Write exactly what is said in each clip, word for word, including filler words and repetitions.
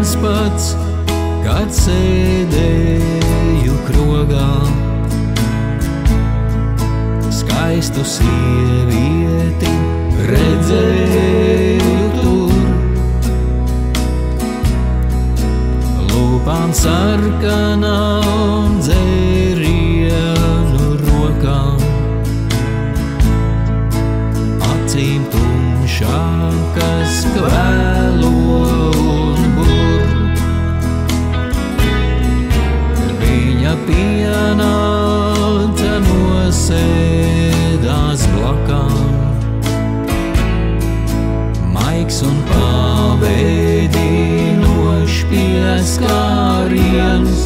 viens pats, kad sēdēju krogā. Skaistu sievieti redzēju tur, lūpām sarkanā un dzērienu rokām, acīm tumšākas kvēlo un bur. Viņa pienāca nosēdās blakām, maigs un pavēdinošs pieskāriens,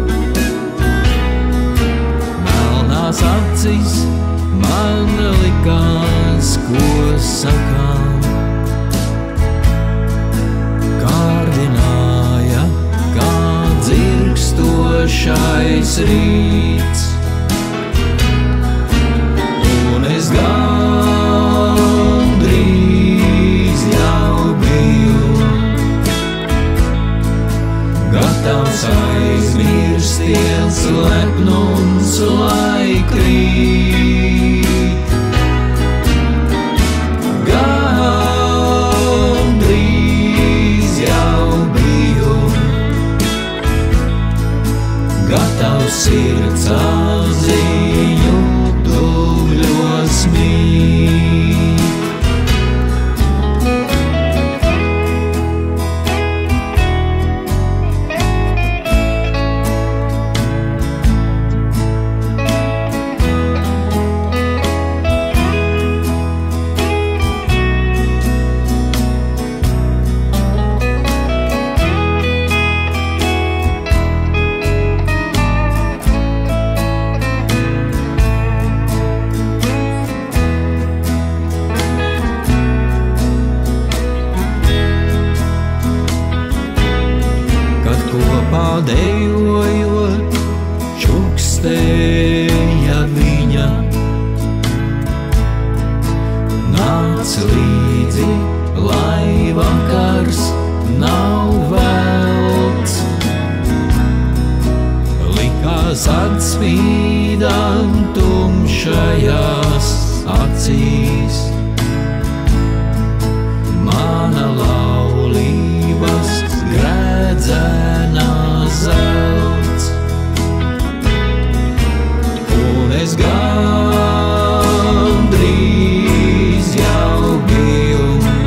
melnās acis man likās, ko sakām. Kārdināja kā dzirkstošais rīts, un es gandrīz jau biju gatavs aizmirsties lepnums, lai krīt. Gandrīz jau biju gatavs sirds apziņu dubļos mīt. Kopā dejojot, čukstēja viņa, nāc līdzi, lai vakars nav velts. Likās atspīdam tumšajās acīs, mana laulības grēdzenā zelts. Un es gandrīz jau biju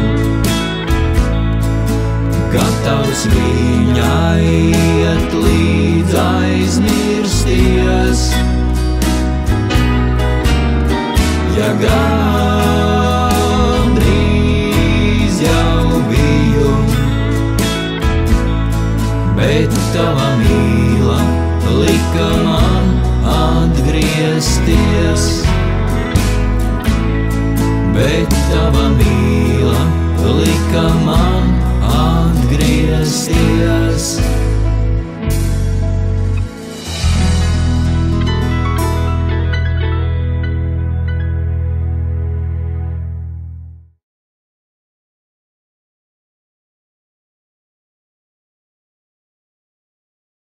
gatavs viņai iet līdz aizmirsties. Ja gandrīz jau biju, bet tava mīla lika man atgriezties. Bet tava mīla lika man atgriezties.